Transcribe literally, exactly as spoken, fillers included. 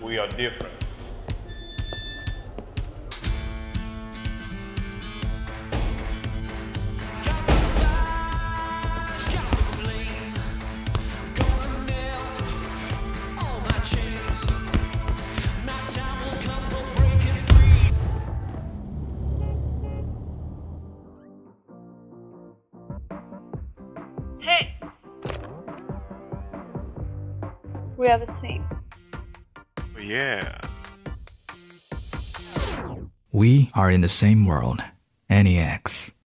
We are different. Hey! We are the same. Yeah. We are in the same world. Anyx.